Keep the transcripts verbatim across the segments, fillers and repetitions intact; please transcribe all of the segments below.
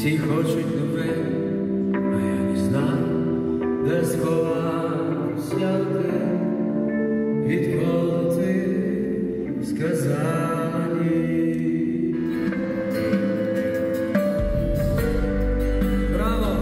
Всі хочуть нове, а я не знаю, де сховався ти, відколи ти сказала ні. Браво!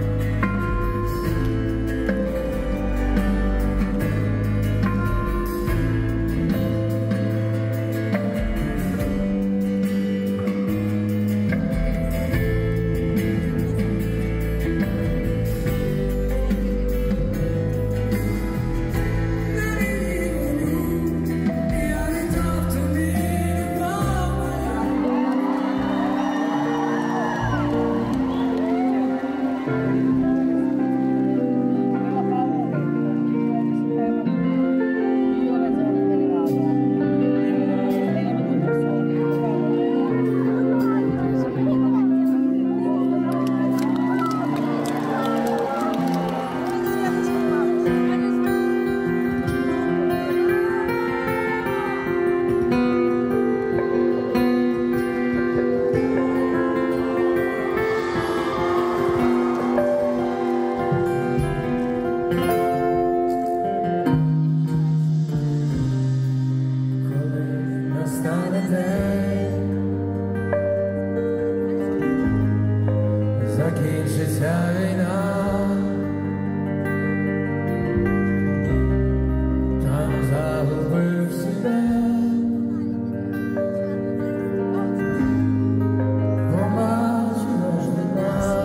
Закінчиться війна, там загубив себе, побачимо ж нема.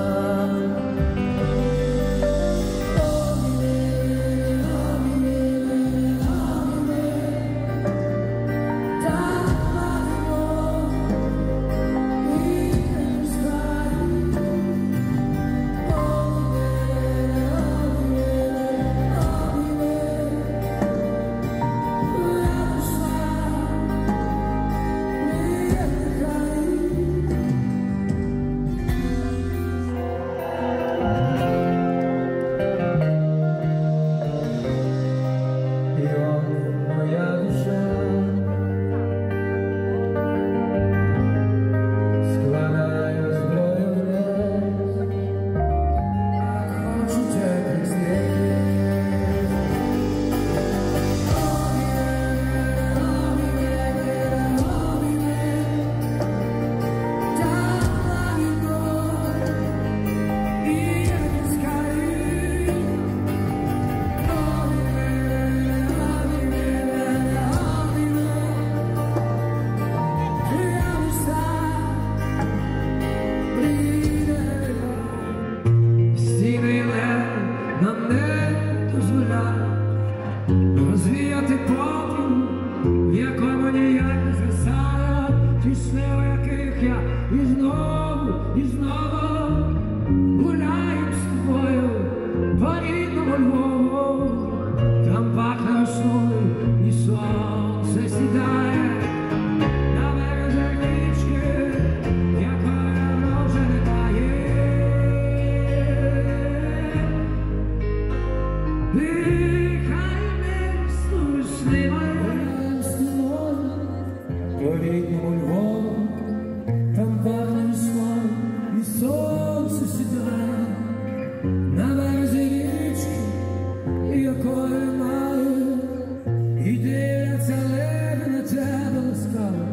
Розвіяти попіл, в якому ніяк не згасає ті сни, у яких я і знову, і знову гуляю з тобою по рідному Львову. Там пахне весною і сонце сідає на березі річки, якої вже не тає. По рідному Львову, там пахне весною і сонце сідає на березі річки, якої немає, і дивляться леви на тебе ласкаво,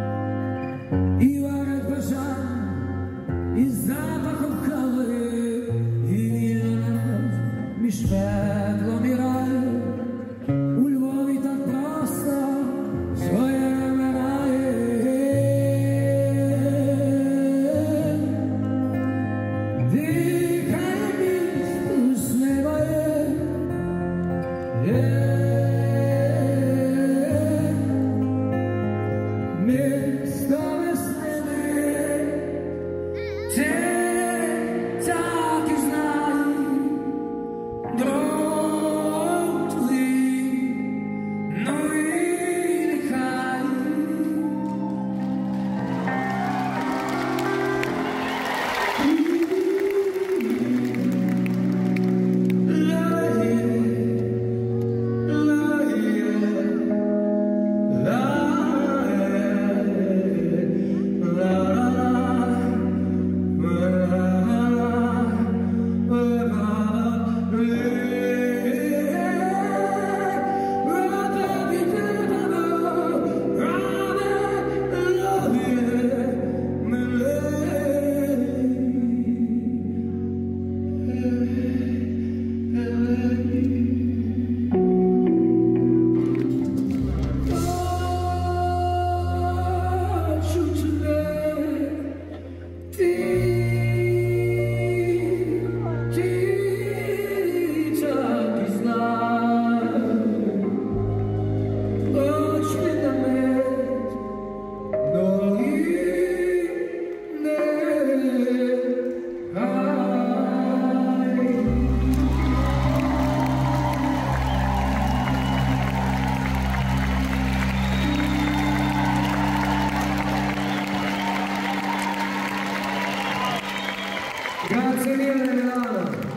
і варять бажання із запахом кави, і вільно між пеклом і раєм. У Львові так просто своє вмирає. Дихає місто сниває, місто весни, ти так і знай, дров твій, ну і нехай. Love, love, love. Grazie mille Milano.